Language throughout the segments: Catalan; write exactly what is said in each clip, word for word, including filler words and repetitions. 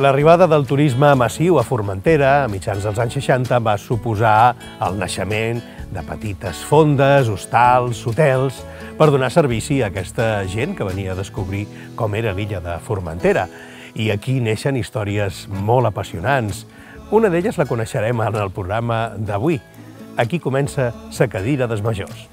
L'arribada del turisme massiu a Formentera, a mitjans dels anys seixanta, va suposar el naixement de petites fondes, hostals, hotels, per donar servici a aquesta gent que venia a descobrir com era l'illa de Formentera. I aquí neixen històries molt apassionants. Una d'elles la coneixerem en el programa d'avui. Aquí comença Sa cadira dels majors.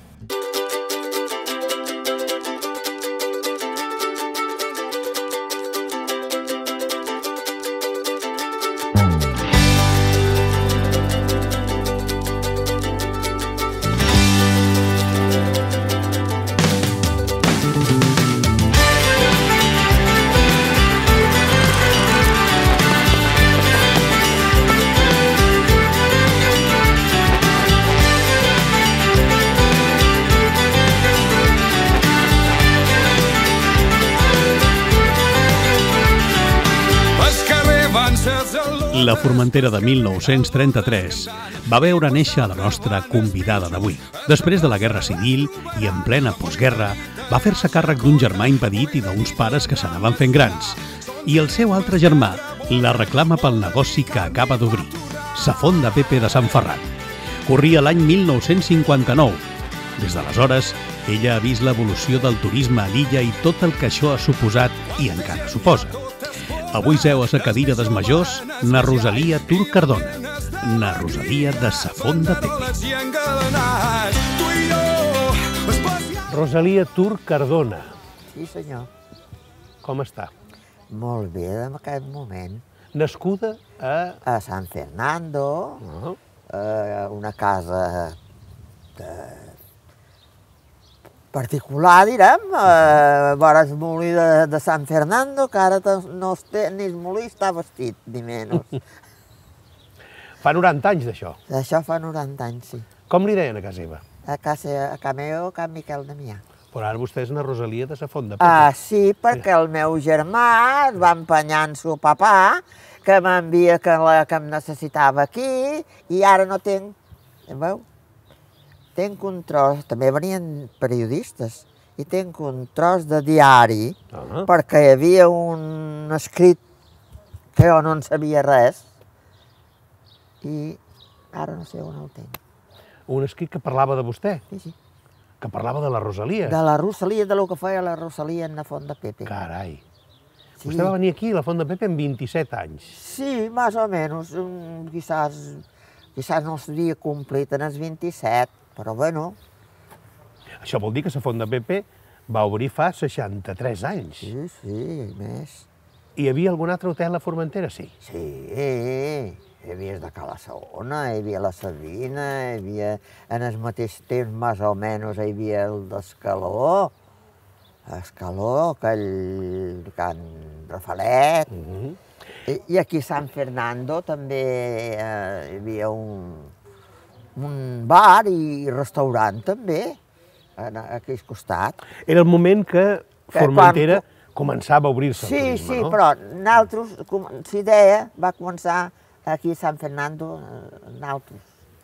La Formentera de mil nou-cents trenta-tres va veure néixer la nostra convidada d'avui. Després de la Guerra Civil i en plena postguerra, va fer-se càrrec d'un germà impedit i d'uns pares que s'anaven fent grans. I el seu altre germà la reclama pel negoci que acaba d'obrir, Sa Fonda Pepe de Sant Ferran. Corria l'any mil nou-cents cinquanta-nou. Des d'aleshores, ella ha vist l'evolució del turisme a l'illa i tot el que això ha suposat i encara suposa. Avui seu a Sa cadira dels majors na Rosalia Tur Cardona, na Rosalia de Sa Fonda Pepe. Rosalia Tur Cardona. Sí, senyor. Com està? Molt bé, en aquest moment. Nascuda a... A San Fernando, Uh-huh. eh, una casa de... particular, direm, eh, vora el molí de, de San Fernando, que ara no es té, ni el molí està vestit, ni menys. Fa noranta anys d'això. Això fa noranta anys, sí. Com li deien a casa seva? A casa, a casa meu, a Can Miquel Damià. Però ara vostè és na Rosalia de Sa Fonda Pepe. Ah, sí, perquè el meu germà es va empenyar en seu papà, que m'envia que, la, que em necessitava aquí, i ara no tinc, veu? Tenc un tros, també venien periodistes, i tenc un tros de diari, Uh-huh. perquè hi havia un escrit que jo no en sabia res, i ara no sé on el tenc. Un escrit que parlava de vostè, Sí, sí. que parlava de la Rosalia. De la Rosalia, de lo que feia la Rosalia en la Font de Pepe. Carai. Sí. Vostè va venir aquí a la Font de Pepe amb vint-i-set anys. Sí, más o menos, um, quizás, quizás no s'havia complit en els vint-i-set, però bueno. Això vol dir que Sa Font de Pepe va obrir fa seixanta-tres anys. Sí, sí, més. Hi havia algun altre hotel a Formentera? Sí. Sí, hi havia de Cala Saona, hi havia la Sabina, hi havia, en el mateix temps, més o menys, hi havia el d'Escaló, Escaló, aquell Can Rafalet, Uh-huh. I, i aquí a San Fernando també eh, hi havia un, un bar i restaurant també, en, aquí al costat. Era el moment que Que Formentera quan- començava a obrir-se al Sí, turisme, sí, no? però nosaltres, la idea va començar aquí a San Fernando, eh, nosaltres.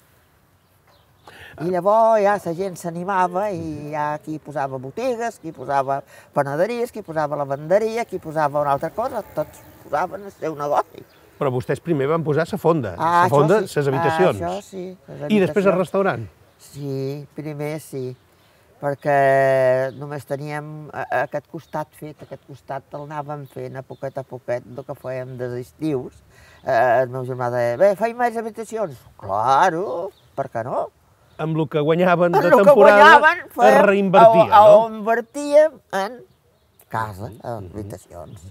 I llavors ja la gent s'animava i ja aquí posava botigues, aquí posava panaderies, aquí posava lavanderia, aquí posava una altra cosa, tots posaven el seu negoci. Però vostès primer van posar Sa Fonda, Ah, Sa això Fonda, sí. ses habitacions. Ah, això sí, les I després el habitacions. restaurant. Sí, primer sí, perquè només teníem a- a aquest costat fet, aquest costat el anàvem fent a poquet a poquet, el que fèiem dels estius. Eh, el meu germà deia, bé, feim més habitacions? Claro, per què no? Amb el que guanyaven de El que temporada, guanyaven, es fèiem, reinvertia, a, a, no? invertíem en casa, en habitacions.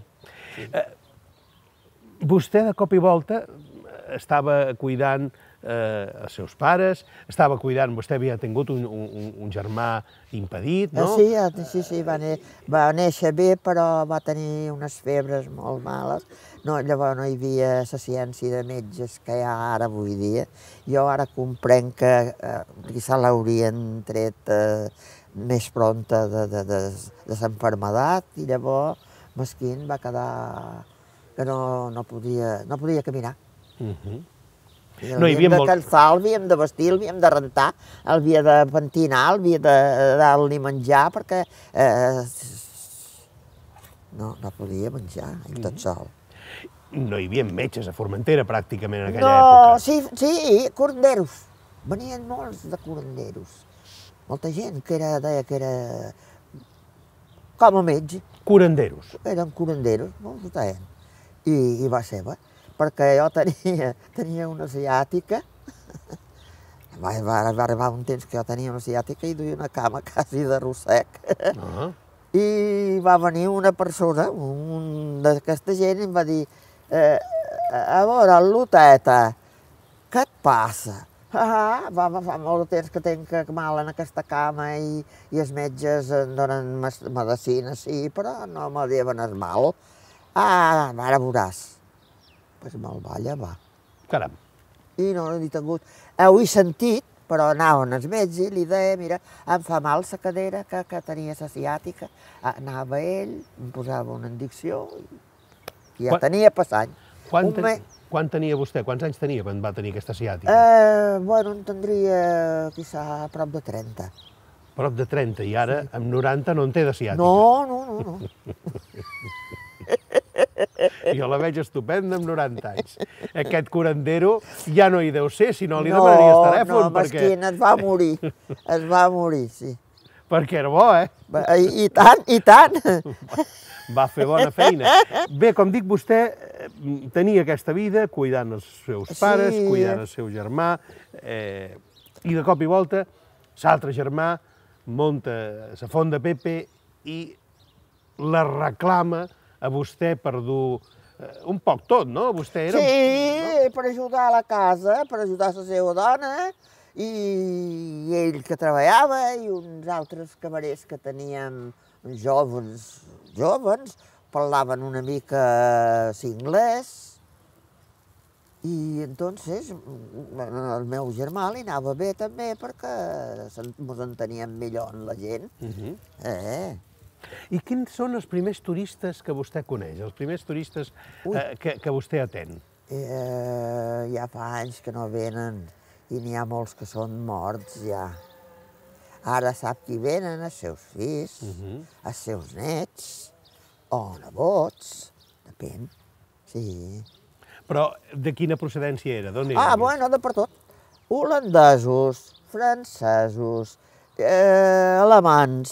Vostè, de cop i volta, estava cuidant eh, els seus pares, estava cuidant, vostè havia tingut un, un, un germà impedit, no? Ah, sí, ah, sí, sí, va, ne va néixer bé, però va tenir unes febres molt males. No, llavors no hi havia la ciència de metges que hi ha ara avui dia. Jo ara comprenc que eh, quizá l'haurien tret eh, més pronta de, de, de, de l'enfermedat i llavors mesquín va quedar que no, no, podia, no podia caminar. Uh-huh. I No, hi havia l'havíem de molt- calçar, l'havíem de vestir, l'havíem de rentar, l'havia de pentinar, l'havia de dar-li menjar, perquè eh, no, no podia menjar, ell tot sol. no hi havia metges a Formentera, pràcticament, en aquella no, època. No, sí, sí, curanderos. Venien molts de curanderos. Molta gent que era, deia que era com a metge. Curanderos. Eren curanderos, molts ho deien. I, i va ser, bé, perquè jo tenia, tenia una ciàtica. Va, va, va arribar un temps que jo tenia una ciàtica i duia una cama quasi de rossec. Ah. I va venir una persona, un d'aquesta gent, i em va dir eh, a veure, Luteta, què et passa? Ah, va, va, fa molt de temps que tinc mal en aquesta cama i, i els metges em donen medicina, sí, però no me diuen el mal. Ah, ara veuràs. Doncs pues me'l va llevar. Caram. I no l'he tingut. Heu sentit, però anaven els metges i li deia, mira, em fa mal la cadera que, que tenia la ciàtica. Anava ell, em posava una indicció i ja Quan... tenia passant. Quan, Un ten... me... Quan tenia vostè? Quants anys tenia quan va tenir aquesta ciàtica? Eh, bueno, en tindria, quizà, a prop de trenta. Prop de trenta, i ara, sí. Amb noranta, no en té de ciàtica. No, no, no, no. Jo la veig estupenda amb noranta anys. Aquest curandero ja no hi deu ser, si no li no, demanaries telèfon. No, perquè... mesquin, es va morir. Es va morir, sí. Perquè era bo, eh? I, i tant, i tant. Va fer bona feina. Bé, com dic, vostè tenia aquesta vida cuidant els seus pares, sí. Cuidant el seu germà, eh, i de cop i volta, l'altre germà munta la font de Pepe i la reclama a vostè per dur eh, un poc tot, no? Vostè era... Sí, no? Per ajudar a la casa, per ajudar la seva dona, i ell que treballava, i uns altres camarers que teníem joves, joves, parlaven una mica anglès, i entonces el meu germà li anava bé també perquè ens enteníem millor amb la gent. Uh-huh. eh. I quins són els primers turistes que vostè coneix, els primers turistes eh, que, que vostè atén? Eh, ja fa anys que no venen i n'hi ha molts que són morts ja. Ara sap qui venen, els seus fills, uh-huh. Els seus nets, o nebots, depèn, sí. Però de quina procedència era? D'on Ah, bueno, de per tot. Holandesos, francesos, eh, alemans,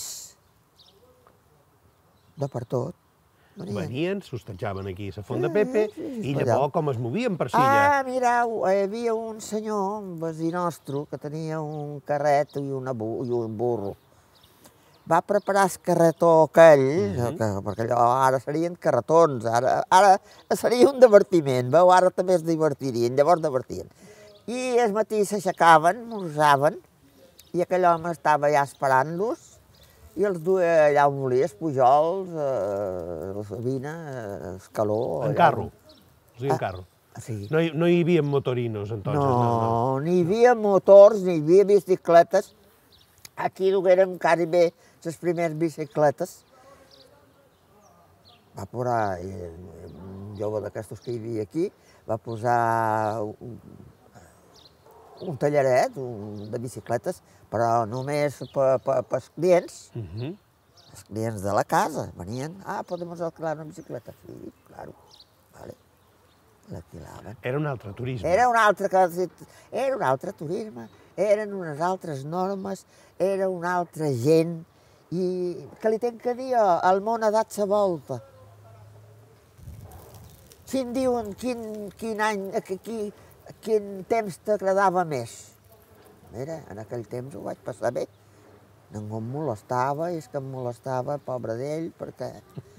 de per tot. Venien, Venien s'hostatjaven aquí a la font de Pepe, sí, sí, sí, i llavors com es movien per si ah, ja? Ah, mireu, hi havia un senyor, un veí nostre, que tenia un carret i, una bu i un burro. Va preparar el carretó aquell, uh-huh. que, perquè allò ara serien carretons, ara, ara seria un divertiment, veu? Ara també es divertirien, llavors divertien. I el matí s'aixecaven, morsaven, i aquell home estava ja esperant-los, i els duia allà on volia, els pujols, eh, la Sabina, el caló... En carro? O sigui, en carro. Ah, sí. No hi, no hi havia motorinos, entonces? No, no, no. Ni hi havia motors, ni hi havia bicicletes. Aquí duguérem quasi bé les primeres bicicletes. Va posar, un jove d'aquestos que hi havia aquí, va posar un, un tallaret un, de bicicletes, però només per pa, pa, els clients, uh-huh. Els clients de la casa venien, ah, podem alquilar una bicicleta? Sí, claro, vale. L'alquilaven. Era un altre turisme. Era un altre, era un altre turisme, eren unes altres normes, era una altra gent, i que li tenc que dir, el món ha dat sa volta. Si em diuen quin, quin any, quin, quin temps t'agradava més. Mira, en aquell temps ho vaig passar bé. Ningú em molestava, i és que em molestava, pobre d'ell, perquè...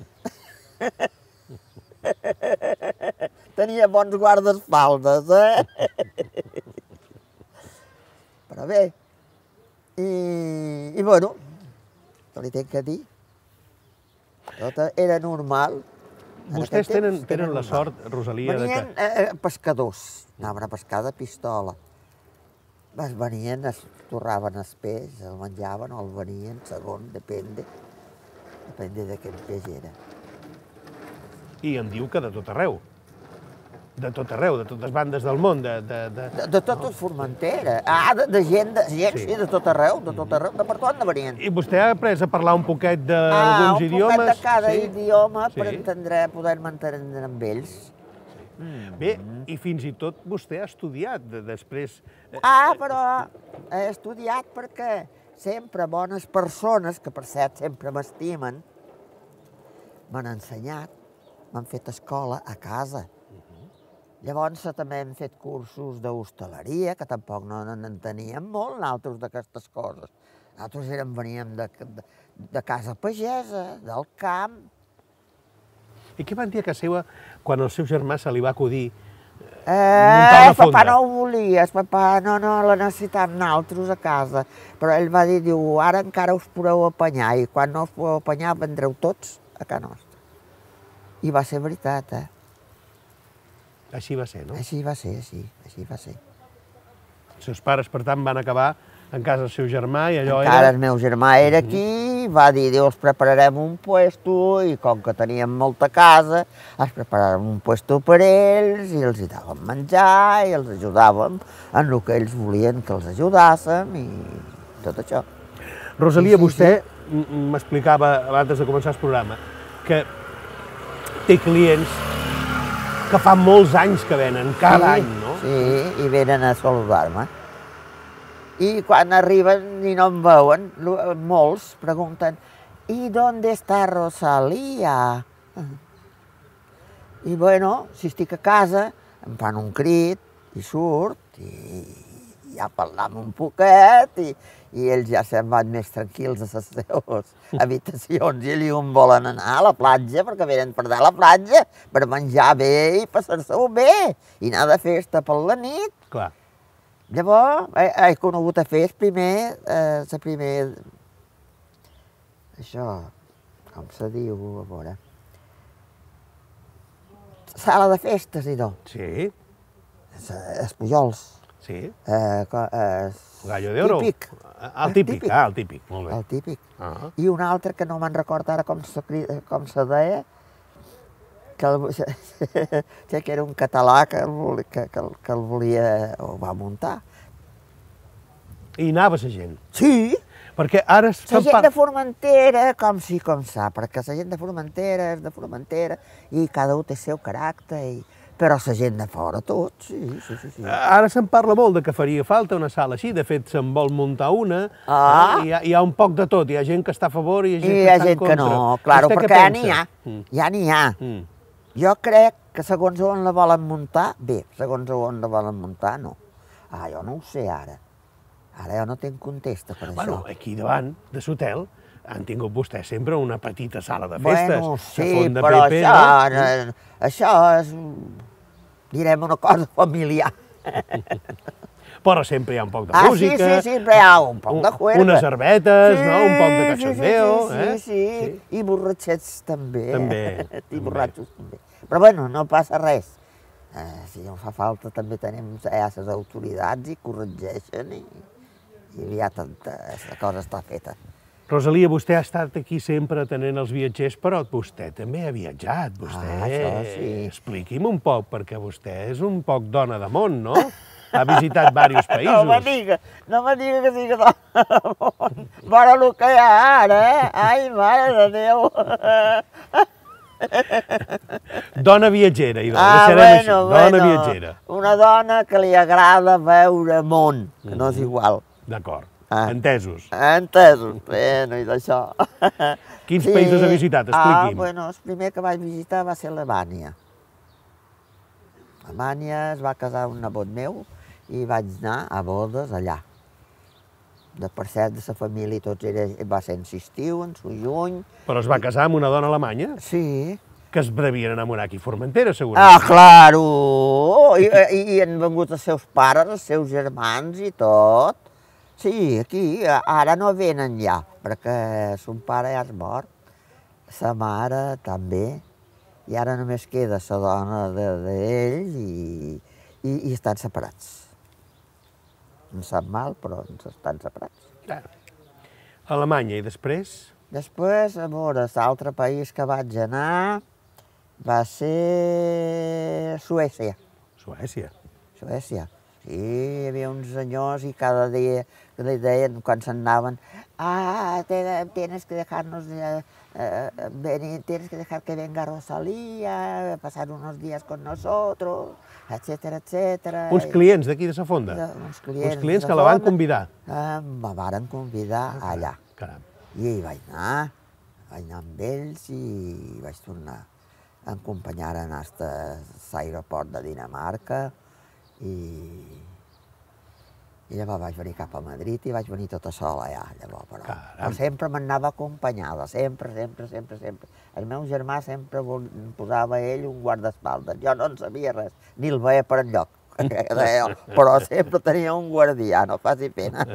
Tenia bons guardaespaldes, eh? Però bé, i, i bueno, què li tenc que dir? Tot era normal. Vostès tenen, tenen la sort, Rosalia, de que... Venien eh, pescadors, anaven a pescar de pistola. Es venien, es torraven el peix, el menjaven o el venien, segon, depende. Depende de quin peix era. I em diu que de tot arreu. De tot arreu, de totes bandes del món, de... De, de... de, de tot el Formentera. Ah, de, de gent, de gent, sí. Sí, de tot arreu, de tot arreu, de per tot no venien. I vostè ha après a parlar un poquet d'alguns idiomes? Ah, un poquet de cada sí? idioma per sí. entendre, poder-me entendre amb ells. Bé, i fins i tot vostè ha estudiat després... Ah, però he estudiat perquè sempre bones persones, que per cert sempre m'estimen, m'han ensenyat, m'han fet escola a casa. Llavors també hem fet cursos d'hostaleria, que tampoc no en teníem molt, nosaltres, d'aquestes coses. Nosaltres érem, veníem de, de, de casa pagesa, del camp. I què van dir a casa seva quan al seu germà se li va acudir Eh, muntar una fonda? Papà no ho volia, papà no, no, la necessitàvem nosaltres a casa. Però ell va dir, diu, ara encara us podeu apanyar, i quan no us podeu apanyar vendreu tots a casa nostra. I va ser veritat, eh? Així va ser, no? Així va ser, sí, així va ser. Els seus pares, per tant, van acabar en casa del seu germà i allò Encara era... el meu germà era aquí, va dir, diu, els prepararem un puesto, i com que teníem molta casa, els preparàvem un puesto per ells, i els hi dàvem menjar, i els ajudàvem en el que ells volien que els ajudàssim, i tot això. Rosalia, Sí, sí, vostè m'explicava abans de començar el programa que té clients que fa molts anys que venen, cada Sí, any, no? Sí, i venen a saludar-me. I quan arriben i no em veuen, lo- molts pregunten, ¿y dónde está Rosalía? I bueno, si estic a casa, em fan un crit i surt, i ja parlam un poquet, i, i ells ja se'n van més tranquils a les seves habitacions, i ells on volen anar a la platja, perquè venen per allà a la platja, per menjar bé i passar-se-ho bé, i anar de festa per la nit. Clar. Llavors, he, he conegut a fer el primer, eh, la primer... Això, com se diu, a veure... Sala de festes, i no. Sí, Els Pujols. sí. Eh, co- eh, Gallo d'oro. Típic. El típic, ah, el típic, molt bé. El típic. Ah. I un altre que no me'n recordo ara com se, cri- com se deia, que, el, que era un català que el, volia, que, que, el, que el volia, o va muntar. I anava la gent. Sí, Perquè ara es la fan gent part... de Formentera, com sí com sa, perquè la gent de Formentera és de Formentera i cada un té el seu caràcter, i... però la gent de fora tot, sí, sí, sí. sí. Ara se'n parla molt de que faria falta una sala així, de fet se'n vol muntar una, Ah. eh? hi, ha, hi ha un poc de tot, hi ha gent que està a favor i hi ha gent I que hi ha està en gent que contra. no, claro, Vostè què perquè ja pensa? n'hi ha, Mm. ja n'hi ha. Mm. Jo crec que segons on la volen muntar, bé, segons on la volen muntar, no. Ah, jo no ho sé ara. Ara jo no tinc contesta per Bueno, això. aquí davant de l'hotel han tingut vostès sempre una petita sala de festes. Bueno, la sí, Font de però Pepe, això, no? no? això és, direm, una cosa familiar. Però sempre hi ha un poc de Ah, sí, música. sí, sempre hi ha un poc de juerga. Unes cervetes, Sí, no? Un poc de sí, cachondeo, sí, sí, eh? sí, sí. I borratxets també. També, I també. borratxos també. Però bueno, no passa res. Eh, si no fa falta també tenim ja les autoritats i corregeixen i, i ja tanta, la cosa està feta. Rosalia, vostè ha estat aquí sempre atenent els viatgers, però vostè també ha viatjat, vostè. Ah, això sí. Expliqui'm un poc, perquè vostè és un poc dona de món, no? Ha visitat diversos països. No me diga, no me diga que sigui dona del món. Vora el que hi ha ara, eh? Ai, mare de Déu. Dona viatgera, i Ah, deixarem bueno, així, dona bueno, viatgera. una dona que li agrada veure món, que no és igual. D'acord, Ah. entesos. Entesos? Bueno, i d'això. Quins països ha visitat? Ah, Expliqui'm. bueno, el primer que vaig visitar va ser Alemanya. Alemanya es va casar un nebot meu i vaig anar a bodes allà. De per cert, de la família tots era, va ser en l'estiu, en el juny. Però es va casar amb una dona alemanya Sí. que es devien enamorar aquí a Formentera, segurament. Ah, claro! I, i, i han vengut els seus pares, els seus germans i tot. Sí, aquí, ara no venen ja, perquè son pare ja és mort, sa mare també, i ara només queda la dona d'ells i, i, i estan separats. Em sap mal, però ens estan separats. Ah. Alemanya, i després? Després, a veure, l'altre país que vaig anar va ser Suècia. Suècia. Suècia. Sí, hi havia uns senyors i cada dia li deien, quan se'n anaven, ah, tienes que dejarnos venir, tienes que dejar que venga Rosalía, pasar unos días con nosotros, etcètera, etcètera. Uns clients d'aquí de Safonda? Uns clients, Uns clients que la van convidar? Me varen convidar allà. Caram. I hi vaig anar, vaig anar amb ells i vaig tornar a acompanyar-en fins a l'aeroport de Dinamarca i, i llavors vaig venir cap a Madrid i vaig venir tota sola allà, llavors, però, però sempre m'anava acompanyada, sempre, sempre, sempre, sempre. El meu germà sempre posava ell un guardaespaldes, jo no en sabia res, ni el veia per enlloc, però sempre tenia un guardià, no faci pena.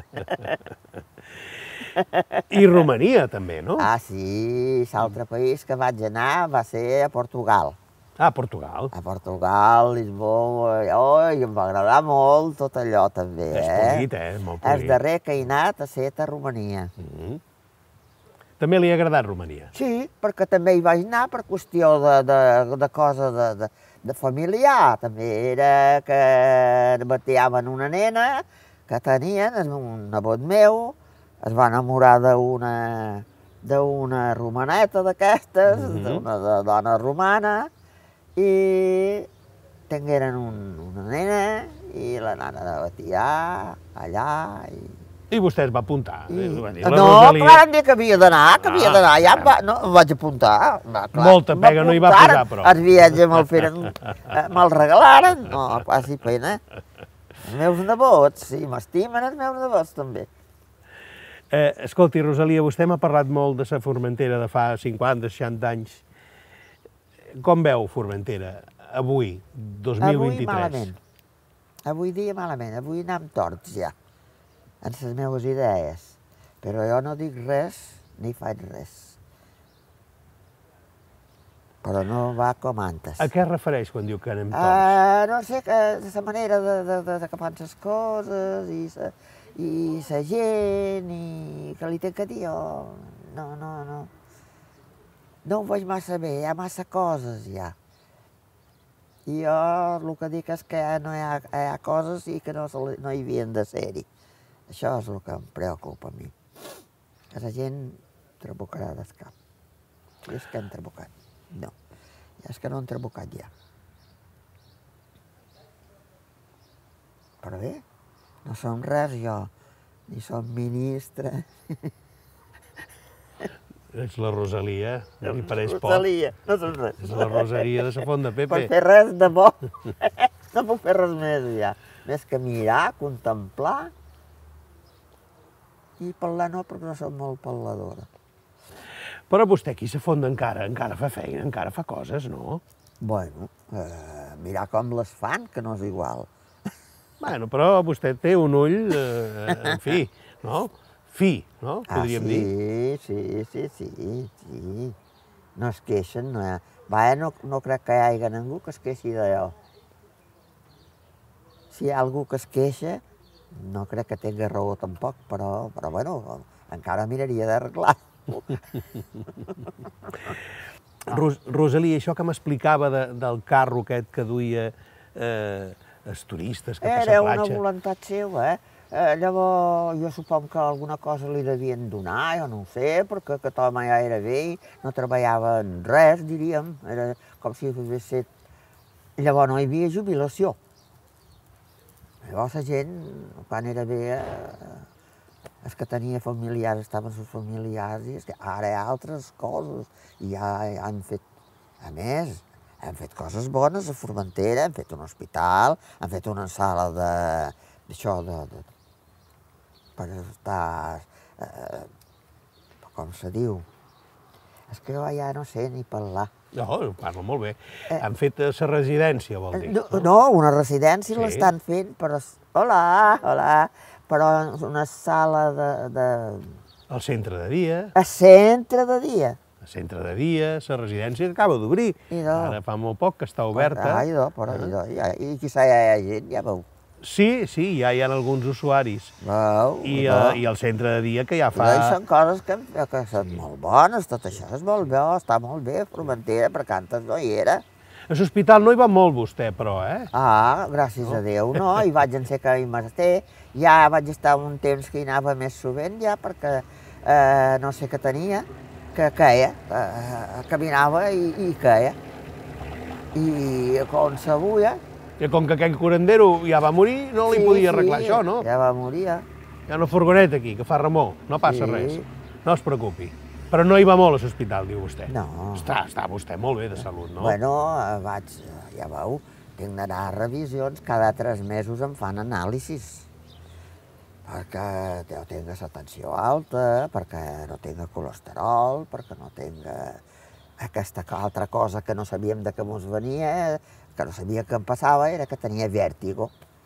I Romania, també, no? Ah, sí, l'altre país que vaig anar va ser a Portugal. Ah, a Portugal. A Portugal, Lisboa, oh, i em va agradar molt tot allò, també, eh? És polit, eh? Molt polit. El darrer que he anat ha estat a Romania. També li ha agradat Romania? Sí, perquè també hi vaig anar per qüestió de cosa de familiar. També era que bateaven una nena que tenien, un nebot meu, es va enamorar d'una d'una romaneta d'aquestes, d'una dona romana, i tingueren una nena i la nana de batiar allà. I vostè es va apuntar? No, clar, em dir que havia d'anar, que havia d'anar, ja em vaig apuntar. Molta pega no hi va posar, però. Els viatges me'l feren, me'l regalaren, no, quasi pena. Els meus nebots, sí, m'estimen els meus nebots també. Escolti, Rosalia, vostè m'ha parlat molt de la Formentera de fa cinquanta, seixanta anys. Com veu Formentera avui, dos mil vint-i-tres? Avui malament. Avui dia malament. Avui anem torts ja, en les meves idees. Però jo no dic res ni faig res. Però no va com antes. A què es refereix quan diu que anem torts? No sé, la manera de que fan les coses i i la gent, i que li té que dir, no, no, no. No ho veig massa bé, hi ha massa coses ja. I jo el que dic és que no hi ha coses i que no hi havien de ser-hi. Això és el que em preocupa a mi. Que la gent trabucarà del cap. I és que han trabucat. No, és que no han trabucat ja. Però bé, no som res, jo, ni som ministre. Ets la Rosalia, no li pareix poc. Rosalia, no som res. És la Rosalia de la Font de Pepe. Per fer res de bo, no puc fer res més ja. Més que mirar, contemplar i parlar no, perquè no som molt parladora. Però vostè aquí a la Font encara, encara fa feina, encara fa coses, no? Bueno, mirar com les fan, que no és igual. Bueno, però vostè té un ull, en fi, no? Fi, no? Podríem dir. Ah, sí, sí, sí, sí. No es queixen, no hi ha... Vaja, no crec que hi hagi ningú que es queixi d'allò. Si hi ha algú que es queixa, no crec que tingui raó tampoc, però, bueno, encara miraria d'arreglar-ho. Rosalia, això que m'explicava del carro aquest que duia els turistes cap a la platja... Era una voluntat seva, eh? Llavors, jo suponc que alguna cosa li devien donar, jo no ho sé, perquè aquest home ja era vell, no treballava en res, diríem, era com si hagués estat... Llavors no hi havia jubilació. Llavors la gent, quan era vella, els que tenia familiars estaven els familiars, i és que ara hi ha altres coses, i ja han fet, a més, han fet coses bones a Formentera, han fet un hospital, han fet una sala de... d'això, de... per estar... com se diu? És que jo ja no sé ni parlar. No, parla molt bé. Han fet la residència, vol dir. No, una residència l'estan fent, però... Hola, hola, però una sala de... El centre de dia. El centre de dia. El centre de dia, la residència que acaba d'obrir. Ara fa molt poc que està oberta. Ah, idò, però idò. I quizà hi ha gent, ja veu. Sí, sí, ja hi ha alguns usuaris. Veu, idò. I el centre de dia que ja fa... I són coses que són molt bones, tot això és molt bé, està molt bé, Formentera, perquè antes no hi era. A l'hospital no hi va molt vostè, però, eh? Ah, gràcies a Déu, no, hi vaig en ser que hi m'esté. Ja vaig estar un temps que hi anava més sovint, ja, perquè eh, no sé què tenia, que queia, eh, caminava i, i queia. I com s'abuia... I com que aquell curandero ja va morir, no li sí, podia sí, arreglar això, no? Ja va morir, ja. Hi ha una furgoneta aquí, que fa remor, no passa Sí. res. No es preocupi. Però no hi va molt a l'hospital, diu vostè. No. Està, està vostè molt bé de salut, no? Bueno, eh, vaig, ja veu, tinc d'anar a revisions, cada tres mesos em fan anàlisis. Perquè jo tinc la tensió alta, perquè no tinc colesterol, perquè no tinc aquesta altra cosa que no sabíem de què mos venia, que no sabia què em passava, era que tenia vèrtigo.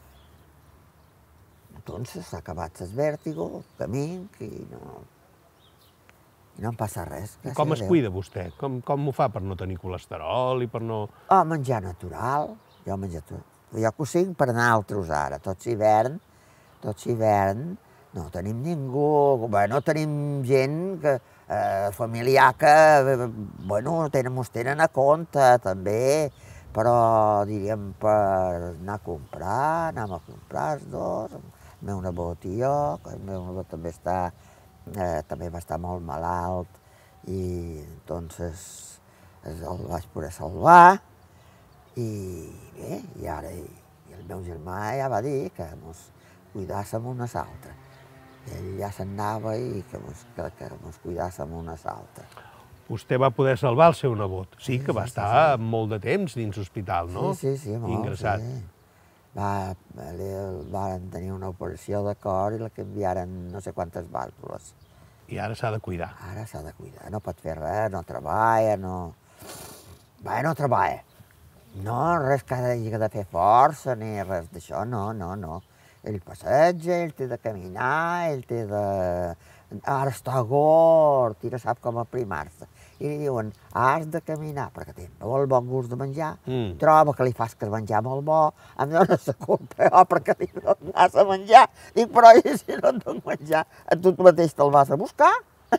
Entonces s'ha acabat el vèrtigo, caminc i no... I no em passa res. I com es cuida vostè? Com, com ho fa per no tenir colesterol i per no... Oh, menjar natural. Jo menjar natural. Jo cocinc per naltros ara, tots hivern, tots hivern, no tenim ningú, bueno, tenim gent que, eh, familiar que, eh, bueno, tenen, mos tenen a compte també, però diríem per anar a comprar, anàvem a comprar els dos, el meu nebot i jo, que el meu nebot també està, eh, també va estar molt malalt i entonces el vaig poder salvar i bé, i ara i, i el meu germà ja va dir que mos cuidàssim unes altres. Ell ja se'n anava i que mos, que, que mos cuidàssim unes altres. Vostè va poder salvar el seu nebot. Sí, que va estar molt de temps dins l'hospital, no? Sí, sí, sí, molt, ingressat. sí. Va, van tenir una operació de cor i la canviaren no sé quantes vàlvules. I ara s'ha de cuidar. Ara s'ha de cuidar, no pot fer res, no treballa, no... Bé, no treballa. No, res que hagi de fer força ni res d'això, no, no, no. Ell passeja, ell té de caminar, ell té de... Ara està gord i no sap com aprimar-se. I li diuen, has de caminar, perquè té molt bon gust de menjar, Mm. troba que li fas que menjar molt bo, em dona la culpa, oh, perquè li dones a menjar. Dic, però i si no et dono menjar, tu mateix te'l vas a buscar?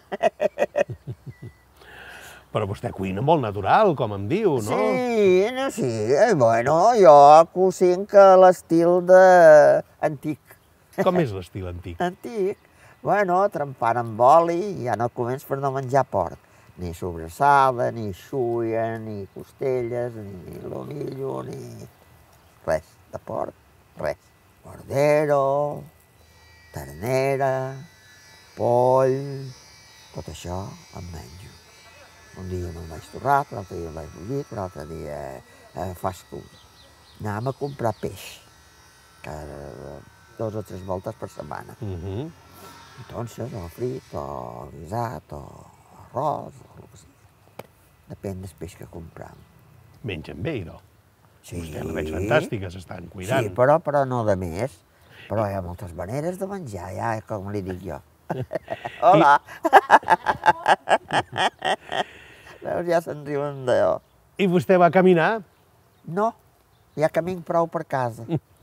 Però vostè cuina molt natural, com em diu, no? Sí, no, sí, eh, bueno, jo cocinc a l'estil de... antic. Com és l'estil antic? Antic. Bueno, trempant amb oli, ja no començ per no menjar porc. Ni sobrassada, ni xuia, ni costelles, ni lonillo, ni... res de porc, res. Cordero, ternera, poll, tot això em menjo. Un dia me'l vaig torrar, l'altre dia el vaig bullir, l'altre dia eh, fas tu. Anàvem a comprar peix, cada dos o tres voltes per setmana. Uh -huh. Entonces, o frit, o guisat, o arròs, o el que sigui. Depèn del peix que compram. Mengen bé, no? Sí. Vostè la veig fantàstica, s'estan cuidant. Sí, però, però no de més. Però hi ha moltes maneres de menjar, ja, com li dic jo. Hola! Veus, ja se'n riuen d'allò. I vostè va caminar? No, ja caminc prou per casa.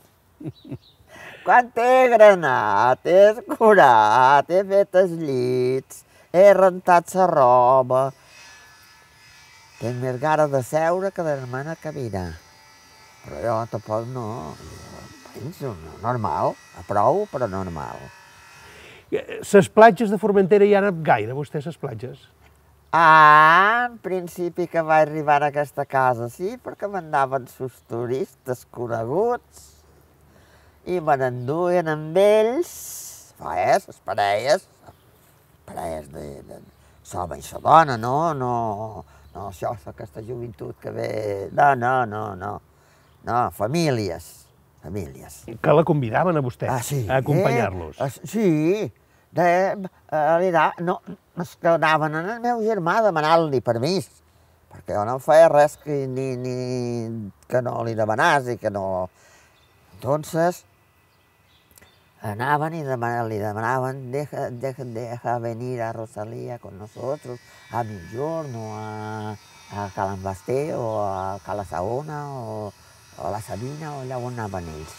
Quan t'he granat, he escurat, he fet els llits, he rentat la roba. Tinc més ganes de seure que d'anar a caminar. Però jo tampoc no, penso, normal, a prou, però normal. Les platges de Formentera hi ha anat gaire, vostè, les platges? Ah, en principi que vaig arribar a aquesta casa, sí, perquè m'anaven sus turistes coneguts i me n'enduien amb ells, eh, les parelles, parelles de, de l'home i la dona, no, no, no, això és aquesta joventut que ve, no, no, no, no, no, famílies, famílies. Que la convidaven a vostè Ah, sí, a acompanyar-los. Eh? Sí, de, eh, no, es que anaven en el meu germà demanant-li permís, perquè jo no feia res que, ni, ni que no li demanàs i que no... Entonces, anaven y le demanaban, deja, deja, deja venir a Rosalía con nosotros a Migjorn o a, a Calambasté o a Cala Saona o, o a la Sabina o allà on anaven ells.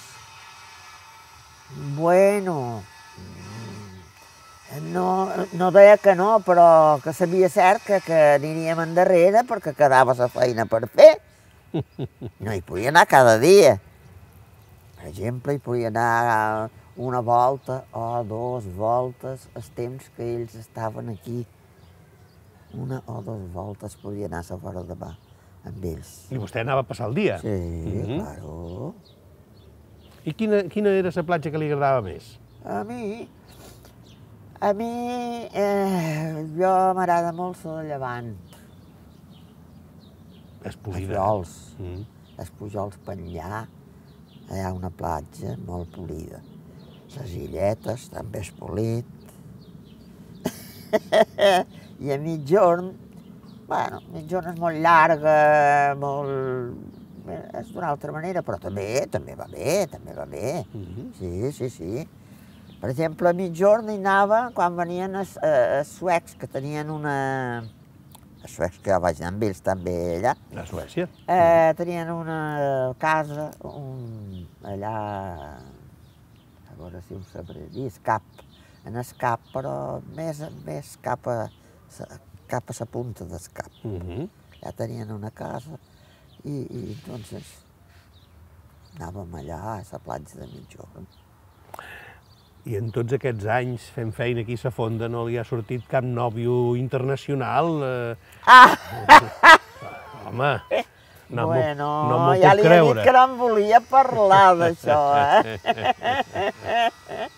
Bueno, no, no deia que no, però que sabia cert que, que aniríem endarrere perquè quedava la feina per fer No hi podia anar cada dia. Per exemple, hi podia anar una volta o dues voltes el temps que ells estaven aquí. Una o dues voltes podia anar a fora de mà amb ells. I vostè anava a passar el dia? Sí, Mhm. claro. I quina, quina era la platja que li agradava més? A mi, a mi, eh, jo m'agrada molt la de Llevant. És Els polida. Pujols, Mm. els Pujols per allà, hi ha una platja molt polida. Les illetes també és polit. I a mitjorn, bueno, mitjorn és molt llarga, molt... és d'una altra manera, però també, també va bé, també va bé. Mhm. Sí, sí, sí. Per exemple, a mitjorn hi anava quan venien els, eh, els suecs, que tenien una... Els suecs que jo vaig anar amb ells també allà. A Suècia? Eh, tenien una casa, un, allà, a veure si ho sabré dir, Escap, en Escap, però més, més cap a, sa- cap a la punta d'Escap. Mhm. Ja tenien una casa i, i entonces anàvem allà a la platja de mitjorn. I en tots aquests anys fent feina aquí a la Fonda no li ha sortit cap nòvio internacional? Eh, Ah! home, no m'ho bueno, no m'ho ja puc li he creure. dit que no em volia parlar d'això, eh?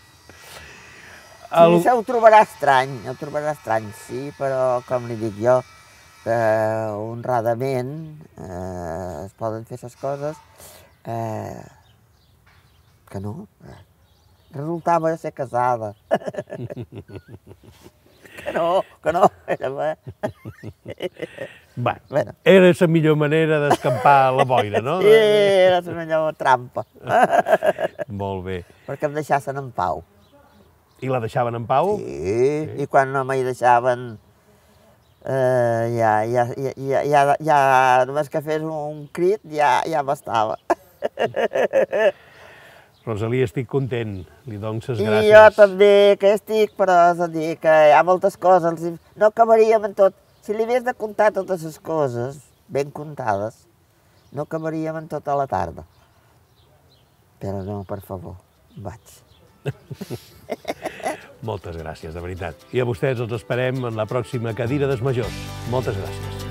Sí, El- se ho trobarà estrany, ho trobarà estrany, sí, però com li dic jo, que honradament eh, es poden fer les coses eh, que no. Eh, resultava ser casada. que no, que no, era bé. Va, Bueno. era la millor manera d'escampar la boira, no? Sí, era la millor trampa, Molt bé. perquè em deixassin en pau. I la deixaven en pau? Sí, i quan no m'hi deixaven, eh, ja, ja, ja, ja, ja, ja, només que fes un crit ja, ja bastava. Rosalía, estic content. Li dono les I gràcies. jo també, que estic, però és a dir, que hi ha moltes coses, no acabaríem en tot. Si li hagués de comptar totes les coses, ben comptades, no acabaríem en tota la tarda. Però no, per favor, vaig. Moltes gràcies, de veritat. I a vostès els esperem en la pròxima cadira dels majors. Moltes gràcies.